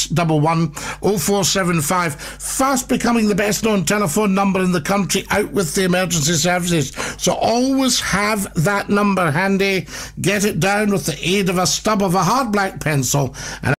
811 0475. Fast becoming the best known telephone number in the country out with the emergency services. So always have that number handy. Get it down with the aid of a stub of a hard black pencil. And